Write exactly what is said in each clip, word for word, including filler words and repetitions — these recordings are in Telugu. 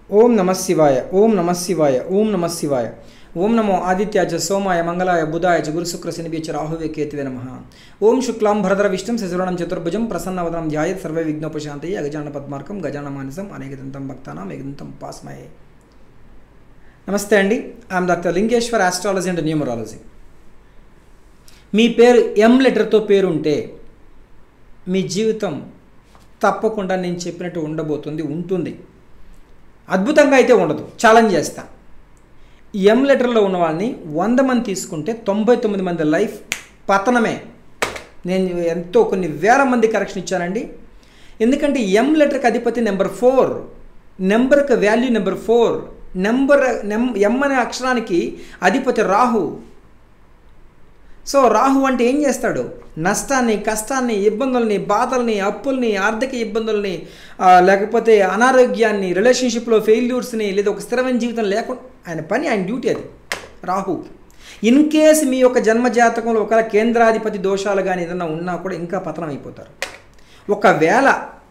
ओम नमः शिवाय ओम नमः शिवाय ओम नमः शिवाय ओम नमो आदित्याय च सोमाय मंगलाय बुधाय च गुरुशुक्र शनिभ्य च राहुवे केतवे नमः। ओम शुक्लां भरधर विष्णुं शशिवर्णं चतुर्भुजं प्रसन्नवदनं ध्यायेत् सर्वे विघ्नोपशान्तये अगजानन पद्मार्कं गजाननमानसं अनेकदन्तं भक्तानां एकदन्तं उपास्महे। नमस्ते अंडी, I am doctor Lingeshwar astrology and numerology. మీ పేరు ఎం లెటర్తో పేరు ఉంటే మీ జీవితం తప్పకుండా నేను చెప్పినట్టు ఉండబోతుంది ఉంటుంది అద్భుతంగా అయితే ఉండదు। ఛాలెంజ్ చేస్తా, ఎం లెటర్లో ఉన్న వాళ్ళని వంద మంది తీసుకుంటే తొంభై తొమ్మిది మంది లైఫ్ పతనమే। నేను ఎంతో కొన్ని వేల మంది కరెక్షన్ ఇచ్చానండి, ఎందుకంటే ఎం లెటర్కి అధిపతి నెంబర్ ఫోర్, నెంబర్కి వాల్యూ నెంబర్ ఫోర్, నెంబర్ నెం ఎం అనే అక్షరానికి అధిపతి రాహు। సో రాహు అంటే ఏం చేస్తాడు? నష్టాన్ని, కష్టాన్ని, ఇబ్బందుల్ని, బాధల్ని, అప్పుల్ని, ఆర్థిక ఇబ్బందుల్ని, లేకపోతే అనారోగ్యాన్ని, రిలేషన్షిప్లో ఫెయిల్యూర్స్ని, లేదా ఒక స్థిరమైన జీవితం లేకుండా ఆయన పని, ఆయన డ్యూటీ అది రాహు। ఇన్ కేస్ మీ యొక్క జన్మజాతకంలో ఒకవేళ కేంద్రాధిపతి దోషాలు కానీ ఏదైనా ఉన్నా కూడా ఇంకా పతనం అయిపోతారు। ఒకవేళ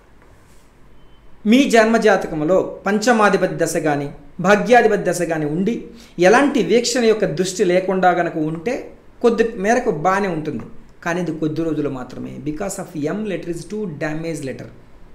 మీ జన్మజాతకంలో పంచమాధిపతి దశ కానీ భాగ్యాధిపతి దశ కానీ ఉండి ఎలాంటి వీక్షణ యొక్క దృష్టి లేకుండా కనుక ఉంటే కొద్ది మేరకు బాగానే ఉంటుంది, కానీ ఇది కొద్ది రోజులు మాత్రమే। Because of M letter is too damage letter.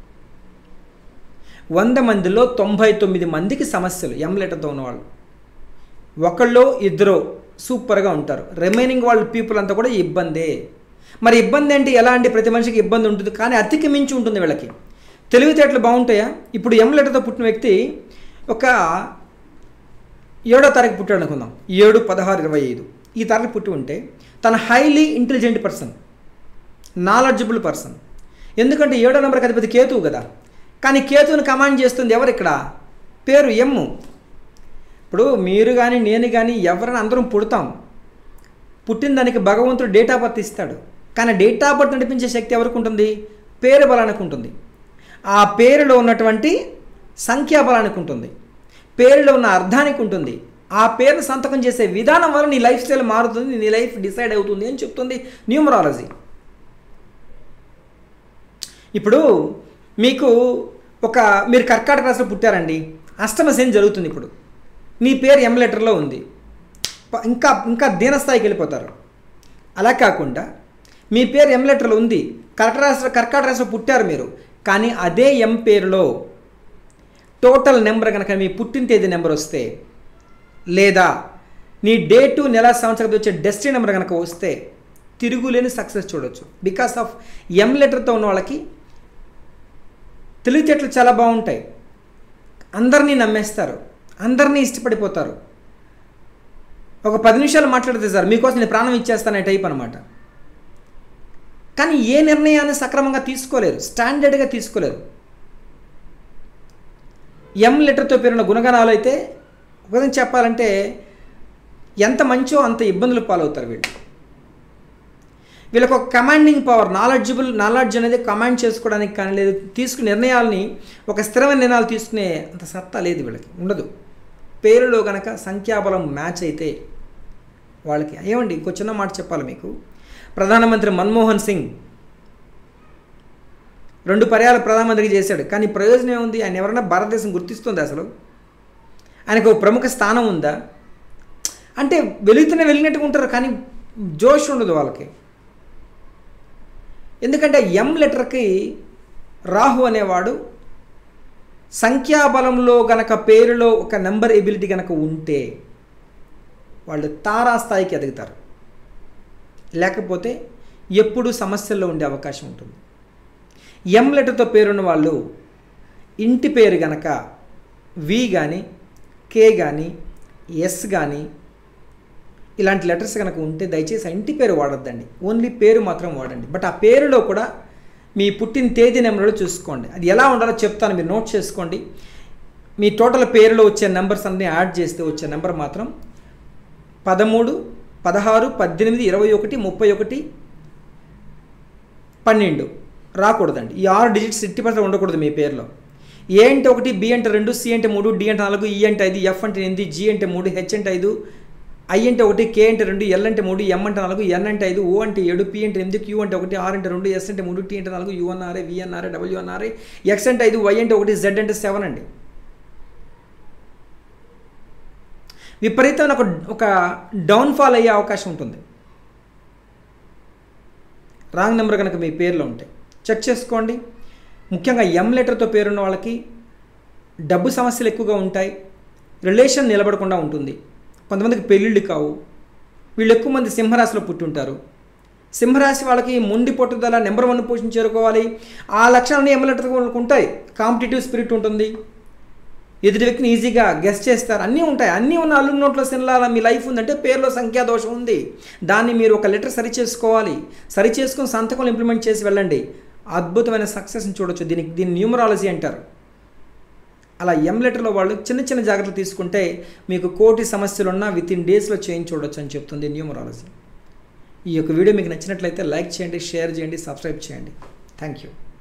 వంద మందిలో తొంభై తొమ్మిది మందికి సమస్యలు ఎం లెటర్తో ఉన్నవాళ్ళు, ఒకళ్ళు ఇద్దరు సూపర్గా ఉంటారు, రిమైనింగ్ వాళ్ళ పీపుల్ అంతా కూడా ఇబ్బందే। మరి ఇబ్బంది అంటే ఎలా అంటే ప్రతి మనిషికి ఇబ్బంది ఉంటుంది, కానీ అతికి మించి ఉంటుంది వీళ్ళకి। తెలివితేటలు బాగుంటాయా? ఇప్పుడు ఎం లెటర్తో పుట్టిన వ్యక్తి ఒక ఏడో తారీఖు పుట్టాడు అనుకుందాం, ఏడు పదహారు ఇరవై ఐదు ఈ తారీఖు పుట్టి ఉంటే తన highly intelligent person, knowledgeable person. ఎందుకంటే ఏడో నెంబర్కి అధిపతి కేతువు కదా, కానీ కేతువుని కమాండ్ చేస్తుంది ఎవరు? ఇక్కడ పేరు ఎమ్ము। ఇప్పుడు మీరు కానీ నేను కానీ ఎవరైనా అందరం పుడతాం, పుట్టిన దానికి భగవంతుడు డేట్ ఆఫ్ బర్త్ ఇస్తాడు, కానీ డేట్ ఆఫ్ బర్త్ నడిపించే శక్తి ఎవరికి ఉంటుంది? పేరు బలానికి ఉంటుంది। ఆ పేరులో ఉన్నటువంటి సంఖ్యాబలానికి ఉంటుంది, పేరులో ఉన్న అర్థానికి ఉంటుంది, ఆ పేరును సంతకం చేసే విధానం వల్ల నీ లైఫ్ స్టైల్ మారుతుంది, నీ లైఫ్ డిసైడ్ అవుతుంది అని చెప్తుంది న్యూమరాలజీ। ఇప్పుడు మీకు ఒక మీరు కర్కాటక రాశిలో పుట్టారండి, అష్టమ శని జరుగుతుంది, ఇప్పుడు నీ పేరు ఎం లెటర్లో ఉంది, ఇంకా ఇంకా దీనస్థాయికి వెళ్ళిపోతారు। అలా కాకుండా మీ పేరు ఎం లెటర్లో ఉంది, కర్కాటక రాశి కర్కాటక రాశిలో పుట్టారు మీరు, కానీ అదే ఎం పేరులో టోటల్ నెంబర్ కనుక మీ పుట్టిన తేదీ నెంబర్ వస్తే, లేదా నీ డేటు నెల సంవత్సరం వచ్చే డెస్టినీ నెంబర్ కనుక వస్తే తిరుగులేని సక్సెస్ చూడొచ్చు। బికాస్ ఆఫ్ ఎం లెటర్తో ఉన్న వాళ్ళకి తెలివితేటలు చాలా బాగుంటాయి, అందరినీ నమ్మేస్తారు, అందరినీ ఇష్టపడిపోతారు। ఒక పది నిమిషాలు మాట్లాడితే సార్ మీకోసం నేను ప్రాణం ఇచ్చేస్తానే టైప్ అనమాట, కానీ ఏ నిర్ణయాన్ని సక్రమంగా తీసుకోలేరు, స్టాండర్డ్గా తీసుకోలేరు। ఎం లెటర్తో పేరున్న గుణగణాలు అయితే ఒక విధంగా చెప్పాలంటే ఎంత మంచో అంత ఇబ్బందులు పాలవుతారు వీళ్ళు। వీళ్ళకి ఒక కమాండింగ్ పవర్, నాలెడ్జబుల్ నాలెడ్జ్ అనేది కమాండ్ చేసుకోవడానికి కానీ లేదు, తీసుకునే నిర్ణయాలని ఒక స్థిరమైన నిర్ణయాలు తీసుకునే అంత సత్తా లేదు వీళ్ళకి, ఉండదు। పేరులో కనుక సంఖ్యాబలం మ్యాచ్ అయితే వాళ్ళకి ఏమండి, ఇంకో చిన్న మాట చెప్పాలి మీకు, ప్రధానమంత్రి మన్మోహన్ సింగ్ రెండు పర్యాలు ప్రధానమంత్రికి చేశాడు, కానీ ప్రయోజనం ఏముంది? ఆయన ఎవరైనా భారతదేశం గుర్తిస్తుంది? అసలు ఆయనకు ఒక ప్రముఖ స్థానం ఉందా? అంటే వెళుతూనే వెళ్ళినట్టుగా ఉంటారు, కానీ జోష్ ఉండదు వాళ్ళకి। ఎందుకంటే ఎం లెటర్కి రాహు అనేవాడు సంఖ్యాబలంలో గనక పేరులో ఒక నెంబర్ ఎబిలిటీ కనుక ఉంటే వాళ్ళు తారాస్థాయికి ఎదుగుతారు, లేకపోతే ఎప్పుడూ సమస్యల్లో ఉండే అవకాశం ఉంటుంది। ఎం లెటర్తో పేరున్న వాళ్ళు ఇంటి పేరు గనక వి కానీ కే కానీ ఎస్ కానీ ఇలాంటి లెటర్స్ కనుక ఉంటే దయచేసి ఇంటి పేరు వాడొద్దండి, ఓన్లీ పేరు మాత్రం వాడండి। బట్ ఆ పేరులో కూడా మీ పుట్టిన తేదీ నెంబర్లో చూసుకోండి, అది ఎలా ఉండాలో చెప్తాను, మీరు నోట్ చేసుకోండి। మీ టోటల్ పేరులో వచ్చే నెంబర్స్ అన్నీ యాడ్ చేస్తే వచ్చే నెంబర్ మాత్రం పదమూడు, పదహారు, పద్దెనిమిది, ఇరవై ఒకటి, ముప్పై ఒకటి, పన్నెండు రాకూడదండి। ఈ ఆరు డిజిట్స్ ఎట్టి పర్సెంట్ ఉండకూడదు మీ పేరులో। ఏ అంటే ఒకటి, బి అంటే రెండు, సి అంటే మూడు, డి అంటే నాలుగు, ఈ అంటే ఐదు, ఎఫ్ అంటే ఎనిమిది, జి అంటే మూడు, హెచ్ అంటే ఐదు, ఐ అంటే ఒకటి, కే అంటే రెండు, ఎల్ అంటే మూడు, ఎం అంటే నాలుగు, ఎన్ అంటే ఐదు, ఓ అంటే ఏడు, పి అంటే ఎనిమిది, క్యూ అంటే ఒకటి, ఆర్ అంటే రెండు, ఎస్ అంటే మూడు, టీ అంటే నాలుగు, యు అన్నారే, వి అన్నారే, డబ్ల్యూ అన్నారే, ఎక్స్ అంటే ఐదు, వై అంటే ఒకటి, జెడ్ అంటే సెవెన్ అండి। విపరీతమైన ఒక ఒక డౌన్ఫాల్ అయ్యే అవకాశం ఉంటుంది. రాంగ్ నెంబర్ కనుక మీ పేరులో ఉంటే చెక్ చేసుకోండి. ముఖ్యంగా ఎం లెటర్తో పేరున్న వాళ్ళకి డబ్బు సమస్యలు ఎక్కువగా ఉంటాయి. రిలేషన్ నిలబడకుండా ఉంటుంది. కొంతమందికి పెళ్ళిళ్ళు కావు. వీళ్ళు ఎక్కువ మంది సింహరాశిలో పుట్టి ఉంటారు. సింహరాశి వాళ్ళకి మొండి పట్టుదల, నెంబర్ వన్ పొజిషన్ చేరుకోవాలి, ఆ లక్షణాలన్నీ ఎం లెటర్ వాళ్ళకి ఉంటాయి. కాంపిటేటివ్ స్పిరిట్ ఉంటుంది. ఎదుటి వ్యక్తిని ఈజీగా గెస్ చేస్తారు. అన్నీ ఉంటాయి. అన్నీ ఉన్న అల్లు నోట్లో సినలాల మీ లైఫ్ ఉందంటే పేరులో సంఖ్యాదోషం ఉంది. దాన్ని మీరు ఒక లెటర్ సరి చేసుకోవాలి. సరి చేసుకుని సంతకంలో ఇంప్లిమెంట్ చేసి వెళ్ళండి. అద్భుతమైన సక్సెస్ని చూడొచ్చు. దీనికి దీన్ని న్యూమరాలజీ అంటారు. అలా ఎం లెటర్లో వాళ్ళు చిన్న చిన్న జాగ్రత్తలు తీసుకుంటే మీకు కోటి సమస్యలున్నా విత్ ఇన్ డేస్లో చేంజ్ చూడొచ్చు అని చెప్తుంది న్యూమరాలజీ. ఈ యొక్క వీడియో మీకు నచ్చినట్లయితే లైక్ చేయండి, షేర్ చేయండి, సబ్స్క్రైబ్ చేయండి. Thank you.